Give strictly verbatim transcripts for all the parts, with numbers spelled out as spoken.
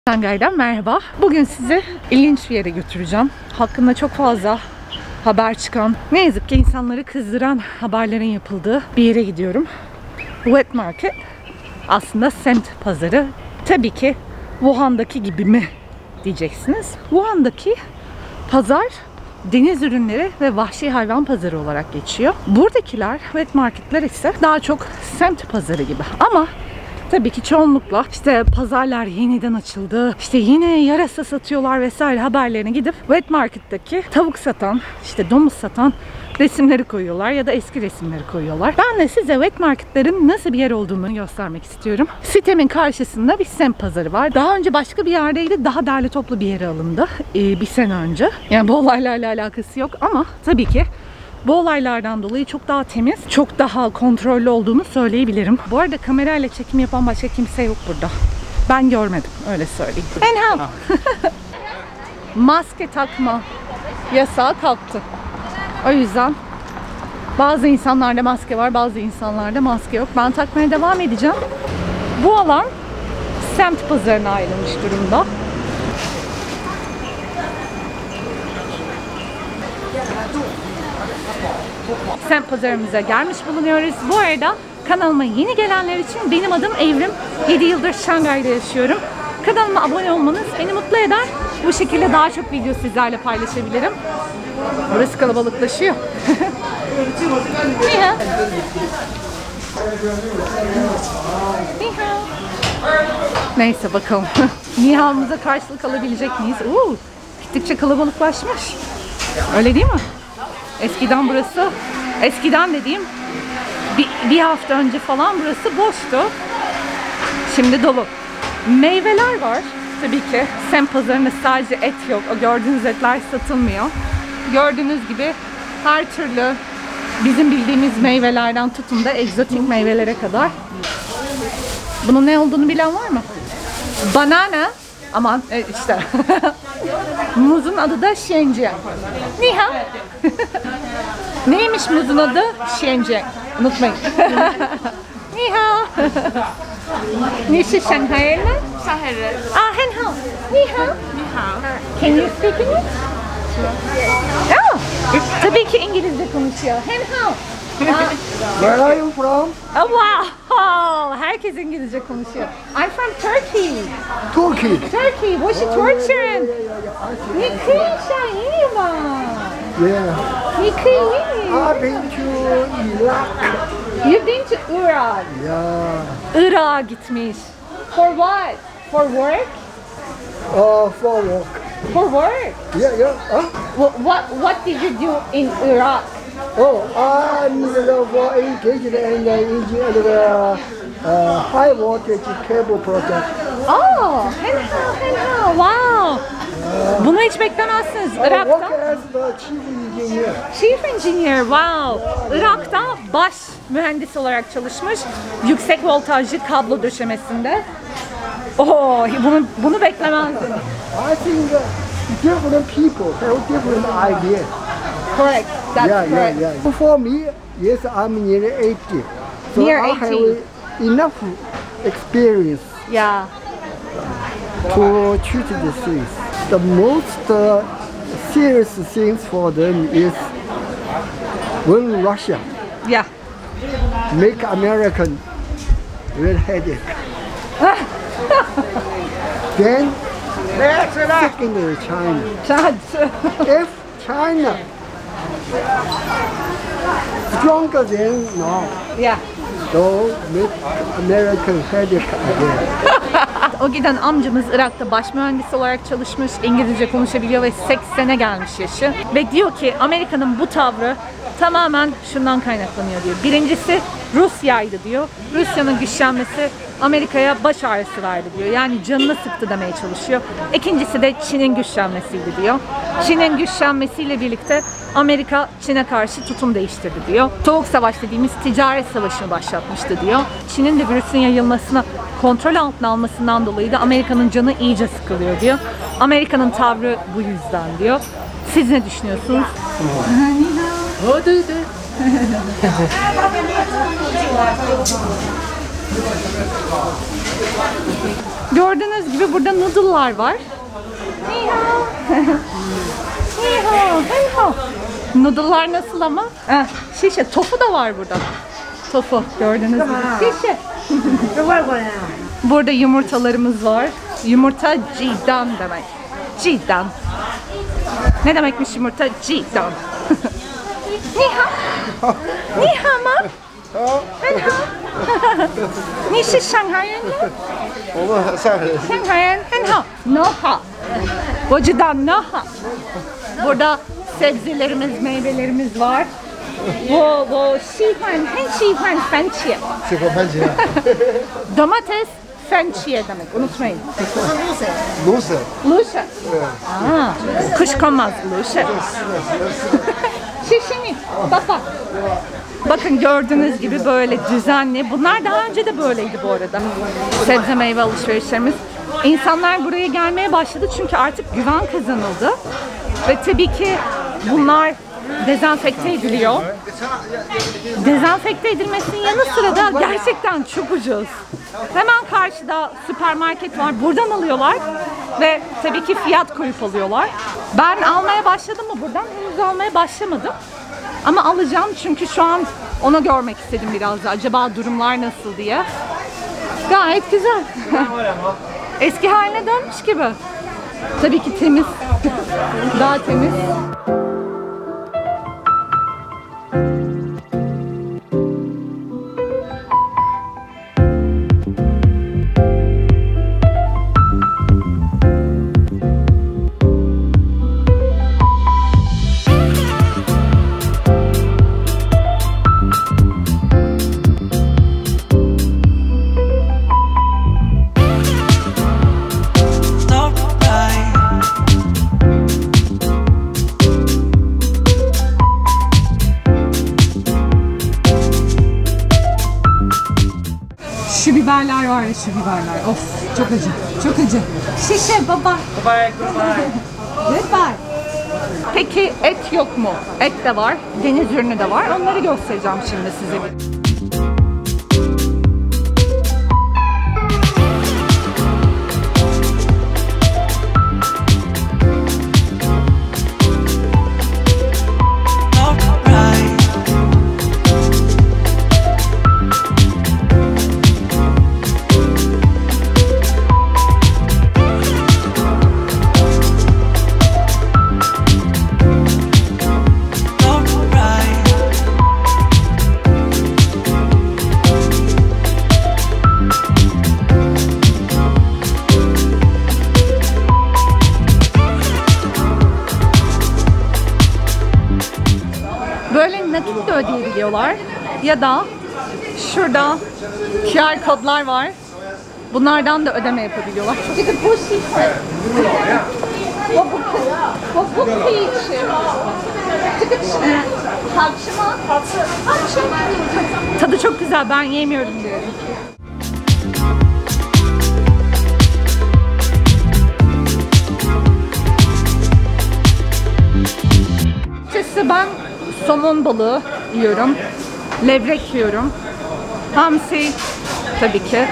Şangay'dan merhaba. Bugün sizi ilginç bir yere götüreceğim. Hakkında çok fazla haber çıkan, ne yazık ki insanları kızdıran haberlerin yapıldığı bir yere gidiyorum. Wet Market aslında semt pazarı. Tabii ki Wuhan'daki gibi mi diyeceksiniz. Wuhan'daki pazar deniz ürünleri ve vahşi hayvan pazarı olarak geçiyor. Buradakiler wet marketler ise daha çok semt pazarı gibi. Ama tabii ki çoğunlukla işte pazarlar yeniden açıldı, işte yine yarasa satıyorlar vesaire haberlerine gidip wet market'taki tavuk satan, işte domuz satan resimleri koyuyorlar ya da eski resimleri koyuyorlar. Ben de size wet marketlerin nasıl bir yer olduğunu göstermek istiyorum. Sitemin karşısında bir semt pazarı var. Daha önce başka bir yerdeydi, daha derli toplu bir yere alındı ee, bir sene önce. Yani bu olaylarla alakası yok ama tabii ki bu olaylardan dolayı çok daha temiz, çok daha kontrollü olduğunu söyleyebilirim. Bu arada kamerayla çekim yapan başka kimse yok burada. Ben görmedim, öyle söyleyeyim. Anyhow. Maske takma yasağı kalktı. O yüzden bazı insanlarda maske var, bazı insanlarda maske yok. Ben takmaya devam edeceğim. Bu alan semt pazarına ayrılmış durumda. Semt pazarımıza gelmiş bulunuyoruz. Bu arada kanalıma yeni gelenler için benim adım Evrim. yedi yıldır Şangay'da yaşıyorum. Kanalıma abone olmanız beni mutlu eder. Bu şekilde daha çok video sizlerle paylaşabilirim. Burası kalabalıklaşıyor. Niha. Niha. Neyse bakalım. Niha'mıza karşılık alabilecek miyiz? Uuu, gittikçe kalabalıklaşmış. Öyle değil mi? Eskiden burası, eskiden dediğim bir, bir hafta önce falan burası boştu. Şimdi dolu. Meyveler var. Tabii ki semt pazarında sadece et yok. O gördüğünüz etler satılmıyor. Gördüğünüz gibi her türlü bizim bildiğimiz meyvelerden tutun da egzotik meyvelere kadar. Bunun ne olduğunu bilen var mı? Banana. Aman e, işte. Muzun adı da Xianjiang. Niha. Neymiş muzun adı? Xianjiang. Unutmayın. Niha. Nişi Şanghay'la? Şanghay. Ah, henhao. Niha. Niha. Can you speak English? Oh, tabii ki İngilizce konuşuyor. Henhao. Where are you from? Oh wow! Herkes İngilizce konuşuyor. I'm from Turkey. Turkey. Turkey, wo ist Deutschland? Wie kriegen Sie immer? Yeah. Wie kriegen I've been to Iraq. You've been to Iran. Yeah. Irak'a gitmiş. For what? For work? Uh, for work. For work? Yeah, yeah. Huh? What, what, what did you do in Iraq? Oh, I'm uh, engaged in the engine the uh, high voltage cable project. Oh, henhao, henhao, wow. Bunu hiç beklemezsiniz. I work Irak'ta. as the chief engineer. Chief Engineer, wow. Irak'ta baş mühendis olarak çalışmış. Yüksek voltajlı kablo döşemesinde. Oo, bunu bunu beklemezdim. I think uh, different people have different ideas. Correct. That's Yeah, yeah, correct. yeah. For me, yes, I'm nearly eighty. So Near I eighty. have enough experience Yeah. to treat the disease. The most uh, serious things for them is when Russia Yeah. make American red headache. Then secondly China. If China stronger than now, Yeah. so make American headache again. O giden amcamız Irak'ta baş mühendis olarak çalışmış, İngilizce konuşabiliyor ve seksene gelmiş yaşı. Ve diyor ki Amerika'nın bu tavrı tamamen şundan kaynaklanıyor diyor. Birincisi Rusya'ydı diyor. Rusya'nın güçlenmesi Amerika'ya baş ağrısı verdi diyor. Yani canını sıktı demeye çalışıyor. İkincisi de Çin'in güçlenmesiydi diyor. Çin'in güçlenmesiyle birlikte Amerika Çin'e karşı tutum değiştirdi diyor. Soğuk Savaş dediğimiz ticaret savaşını başlatmıştı diyor. Çin'in de virüsün yayılmasına kontrol altına almasından dolayı da Amerika'nın canı iyice sıkılıyor diyor. Amerika'nın tavrı bu yüzden diyor. Siz ne düşünüyorsunuz? Gördüğünüz gibi burada noodle'lar var. Ni hao. Ni hao. Ni hao. Noodle'lar nasıl ama? Heh, şişe. Tofu da var burada. Tofu gördüğünüz gibi. Şişe. Burada yumurtalarımız var. Yumurta cidan demek. Cidan. Ne demekmiş yumurta? Cidan. Ni hao. Ni hao mı? Ni hao. Ni是上海人吗？ 我们上海人。 上海人很好。No ha. 我知道 no ha. Burada sebzelerimiz, meyvelerimiz var. 我我喜欢很喜欢番茄。 喜欢番茄。 Domates, 番茄 demek. Unutmayın. Loser. Loser. Aa, kuşkonmaz loser. Şişini. Bak bak. Bakın gördüğünüz gibi böyle düzenli. Bunlar daha önce de böyleydi bu arada. Sebze meyve alışverişlerimiz. İnsanlar buraya gelmeye başladı çünkü artık güven kazanıldı. Ve tabii ki bunlar dezenfekte ediliyor. Dezenfekte edilmesinin yanı sıra da gerçekten çok ucuz. Hemen karşıda süpermarket var. Buradan alıyorlar ve tabii ki fiyat koyup alıyorlar. Ben almaya başladım mı buradan? Henüz almaya başlamadım. Ama alacağım çünkü şu an onu görmek istedim biraz da. Acaba durumlar nasıl diye. Gayet güzel. Eski haline dönmüş gibi. Tabii ki temiz. Daha temiz. Şu biberler var ya, şu biberler. Of, çok acı. Çok acı. Şişe baba. Goodbye, goodbye. Goodbye. Peki et yok mu? Et de var. Deniz ürünü de var. Onları göstereceğim şimdi size. Böyle nakit de ödeyebiliyorlar ya da şurada Q R kodlar var. Bunlardan da ödeme yapabiliyorlar. Tadı çok güzel, ben yemiyorum diyorum. Açıkçası ben somon balığı yiyorum, levrek yiyorum, hamsi tabii ki.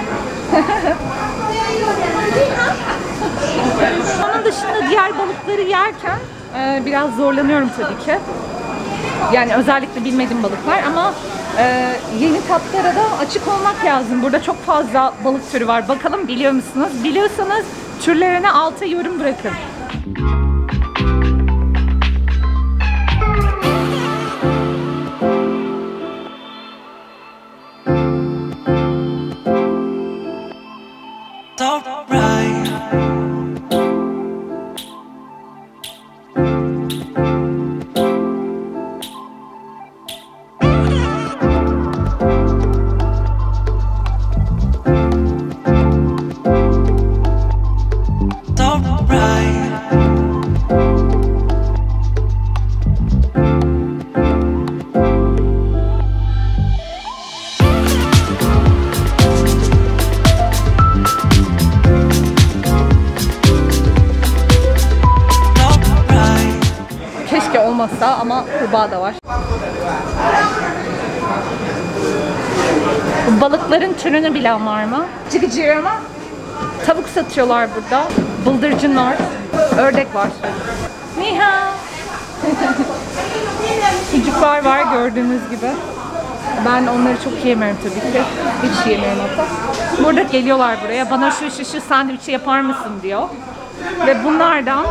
Onun dışında diğer balıkları yerken e, biraz zorlanıyorum tabii ki. Yani özellikle bilmediğim balıklar ama e, yeni tatlara da açık olmak lazım. Burada çok fazla balık türü var. Bakalım biliyor musunuz? Biliyorsanız türlerine alta yorum bırakın. Keşke olmasa ama kurbağa da var. Balıkların türünü bilen var mı? Çıkıcı mı? Tavuk satıyorlar burada. Bıldırcın var. Ördek var. Ni hao. Çocuklar var gördüğünüz gibi. Ben onları çok yiyemiyorum tabii ki. Hiç yiyemiyorum hatta. Burada geliyorlar buraya. Bana şu şu şu sandviçi yapar mısın diyor. Ve bunlardan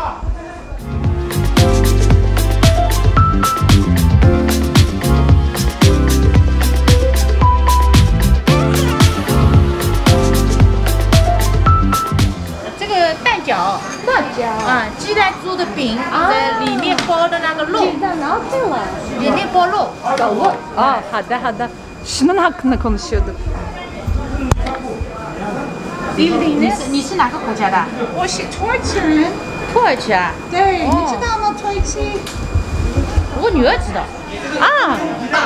这个蛋饺， 蛋饺啊，鸡蛋做的饼，在里面包的那个肉，里面包肉。 Aa, hadi hadi. Şunun hakkında konuşuyorduk. 你是你是哪个国家的？ 我是土耳其人。 土耳其啊？ 对， 哦你知道吗？土耳其。 我女儿知道。 Aa.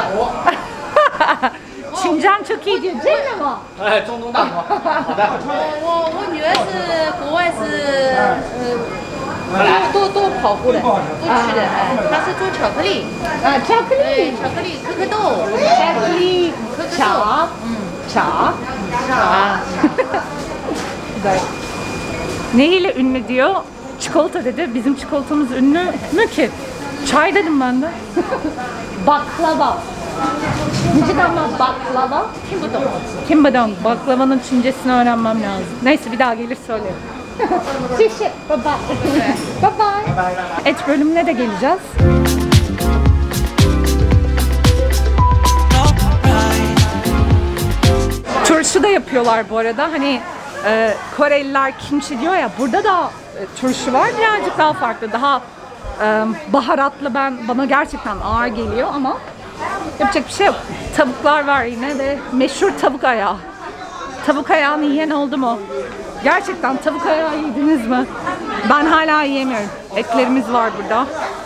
Çincan çok iyi diyor. Değil mi? 哎，中东大国，好的。 我我我女儿是国外是呃多多跑过的，多去的，哎，她是做巧克力， Aa, 巧克对， 力。 巧克力可可豆， 巧克力。 可可豆， Çağ. 嗯， Çağ. 啊， Güzel. Ne ile ünlü diyor? Çikolata dedi. Bizim çikolatamız ünlü mü ki? Çay dedim ben de. Baklava. Niceden baklava? 听不懂。 Kim badam? Baklavanın Çincesini öğrenmem lazım. Neyse bir daha gelir söylerim. Şişi. Bye bye. Bye bye. Et bölümüne de geleceğiz. Turşu da yapıyorlar bu arada. Hani e, Koreliler kimchi diyor ya. Burada da e, turşu var. Birazcık daha farklı. Daha e, baharatlı. Ben bana gerçekten ağır geliyor ama yapacak bir şey yok. Tavuklar var yine de. Meşhur tavuk ayağı. Tavuk ayağını yiyen oldu mu? Gerçekten tavuk ayağı yediniz mi? Ben hala yiyemiyorum. Etlerimiz var burada.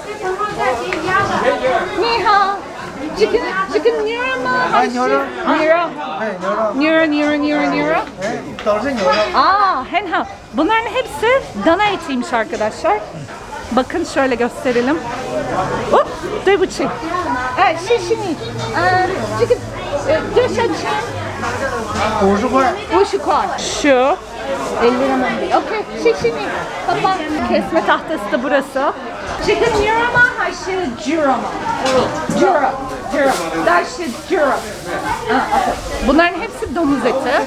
Ni hao. Chicken, chicken nira mı? 哎，牛肉， Nira. 哎，牛肉， Nira, nira, nira, nira. 哎，都是牛肉。 Aa, henha. Bunların hepsi dana etiymiş arkadaşlar. Bakın şöyle gösterelim. Hop, dur bu çek. Ee, şişini. Ee, chicken. Dur şaçın. 五十块。 Bu şu kar. Şu. elli lira mı? Okey. Şişini. Kapan. Kesme tahtası da burası. Chicken nira mı? Haşı jura mı? Jura. Jura. Daşı jura. Ha, okey. Bunların hepsi domuz eti.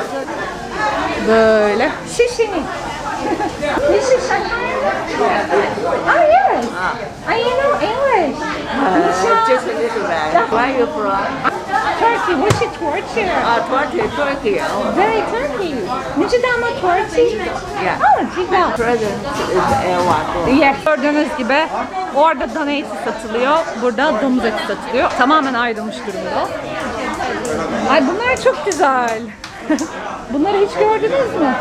Böyle. Şişini. This is Shanghai. Oh yes. I know English. Just a little bit. Where are you from? Turkey. What's it Turkey? Uh, Turkey, Turkey. Oh, Very Turkey. Niçin ama Turkey? Yeah. Oh, güzel. Present is Ecuador. Yes. Gördüğünüz gibi orada dana eti satılıyor. Burada domuz eti satılıyor. Tamamen ayrılmış durumda. Ay bunlar çok güzel. Bunları hiç gördünüz mü?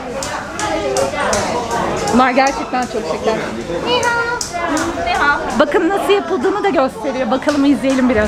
Bunlar gerçekten çok şeker. Ni hao. Ni hao. Bakın nasıl yapıldığını da gösteriyor. Bakalım izleyelim biraz.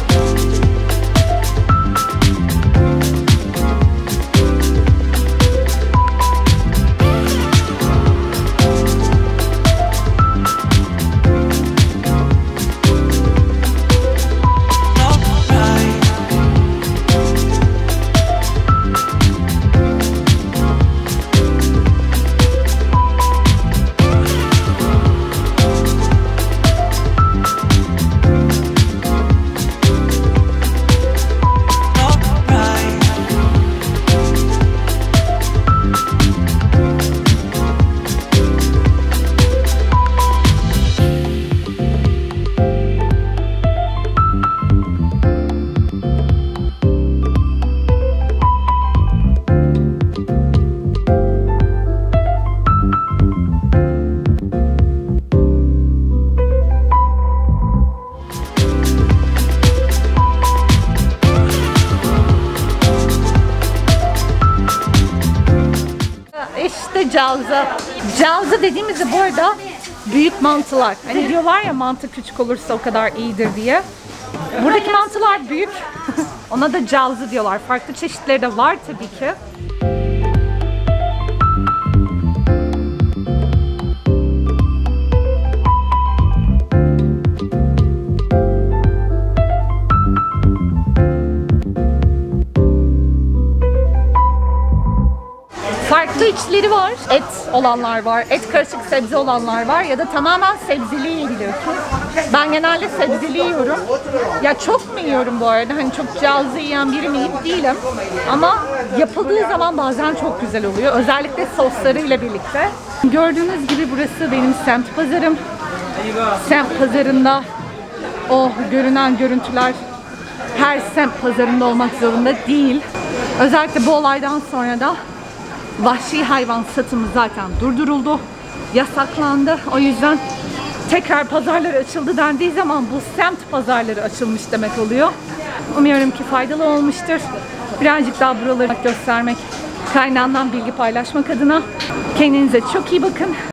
İşte calza. Calza dediğimizde bu arada büyük mantılar. Hani diyorlar ya mantı küçük olursa o kadar iyidir diye. Buradaki mantılar büyük. Ona da calza diyorlar. Farklı çeşitleri de var tabii ki. Farklı Çeşitleri var. Et olanlar var, et karışık sebze olanlar var ya da tamamen sebzeli yiyebiliyorsun. Ben genelde sebzeli yiyorum. Ya çok mu yiyorum bu arada? Hani çok cihazlı yiyen biri miyim? Değilim. Ama yapıldığı zaman bazen çok güzel oluyor. Özellikle soslarıyla birlikte. Gördüğünüz gibi burası benim semt pazarım. Semt pazarında o görünen görüntüler her semt pazarında olmak zorunda değil. Özellikle bu olaydan sonra da vahşi hayvan satımı zaten durduruldu. Yasaklandı. O yüzden tekrar pazarlar açıldı dendiği zaman bu semt pazarları açılmış demek oluyor. Umuyorum ki faydalı olmuştur. Birazcık daha buraları göstermek, kaynağından bilgi paylaşmak adına. Kendinize çok iyi bakın.